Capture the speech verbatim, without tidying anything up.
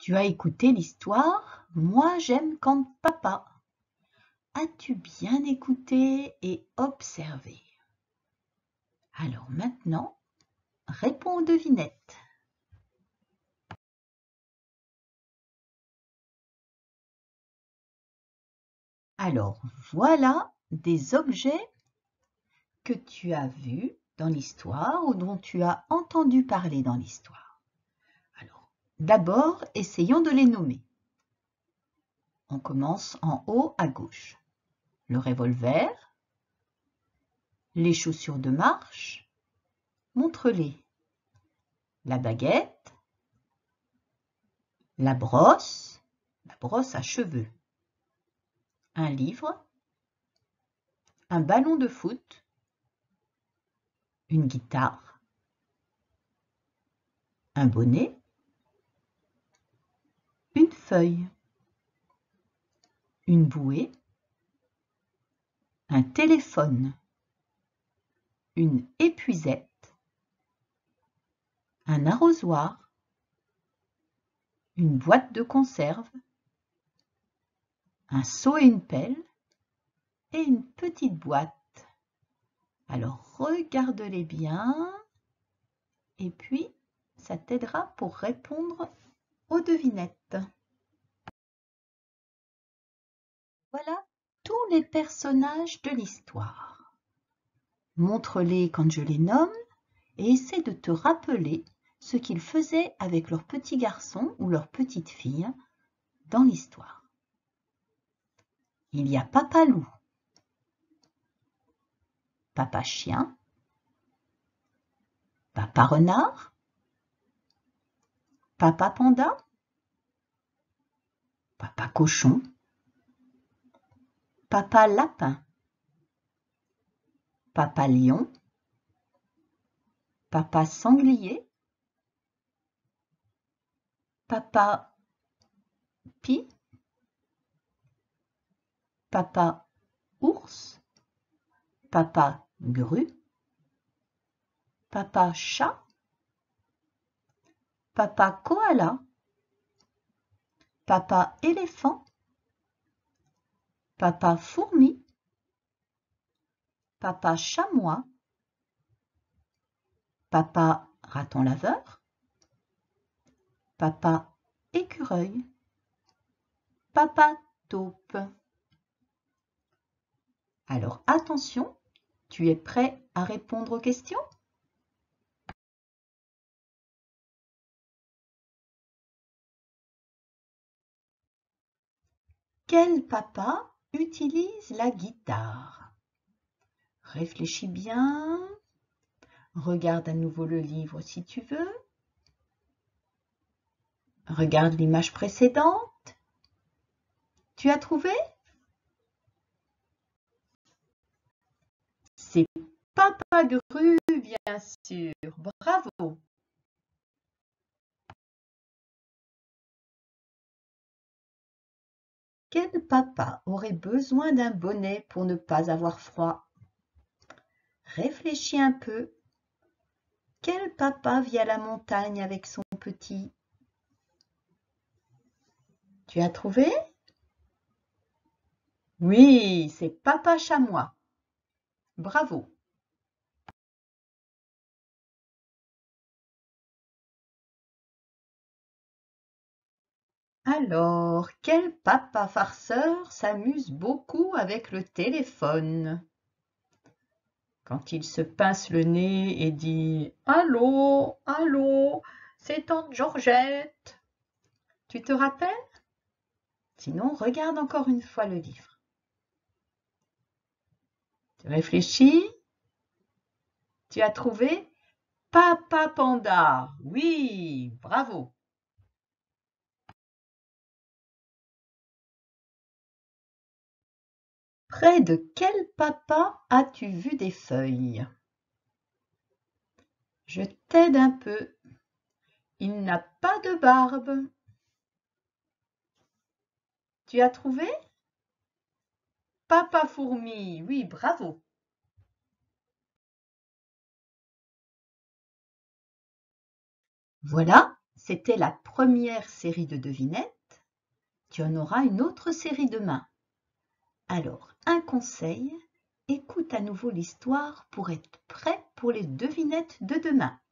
Tu as écouté l'histoire « Moi j'aime quand papa ». As-tu bien écouté et observé? Alors maintenant, réponds aux devinettes. Alors voilà des objets que tu as vus dans l'histoire ou dont tu as entendu parler dans l'histoire. Alors, d'abord, essayons de les nommer. On commence en haut à gauche. Le revolver, les chaussures de marche, montre-les. La baguette, la brosse, la brosse à cheveux, un livre, un ballon de foot, une guitare, un bonnet, une feuille, une bouée, un téléphone, une épuisette, un arrosoir, une boîte de conserve, un seau et une pelle et une petite boîte. Alors regarde-les bien et puis ça t'aidera pour répondre aux devinettes. Voilà tous les personnages de l'histoire. Montre-les quand je les nomme et essaie de te rappeler ce qu'ils faisaient avec leurs petits garçons ou leurs petites filles dans l'histoire. Il y a Papa Loup, Papa Chien, Papa Renard, Papa Panda, Papa Cochon, Papa Lapin, Papa Lion, Papa Sanglier, Papa Pie, Papa Ours, Papa Grue, Papa Chat, Papa Koala, Papa Éléphant, Papa Fourmi, Papa Chamois, Papa Raton Laveur, Papa Écureuil, Papa Taupe. Alors attention, tu es prêt à répondre aux questions? Quel papa utilise la guitare? Réfléchis bien. Regarde à nouveau le livre si tu veux. Regarde l'image précédente. Tu as trouvé? C'est Papa Grue, bien sûr. Bravo! Quel papa aurait besoin d'un bonnet pour ne pas avoir froid? Réfléchis un peu. Quel papa vit à la montagne avec son petit? Tu as trouvé? Oui, c'est Papa Chamois. Bravo! Alors, quel papa farceur s'amuse beaucoup avec le téléphone? Quand il se pince le nez et dit « Allô, allô, c'est tante Georgette ». Tu te rappelles? Sinon, regarde encore une fois le livre. Tu réfléchis? Tu as trouvé? Papa Panda. Oui, bravo. Près de quel papa as-tu vu des feuilles? Je t'aide un peu. Il n'a pas de barbe. Tu as trouvé? Papa Fourmi. Oui, bravo. Voilà, c'était la première série de devinettes. Tu en auras une autre série demain. Alors, un conseil, écoute à nouveau l'histoire pour être prêt pour les devinettes de demain.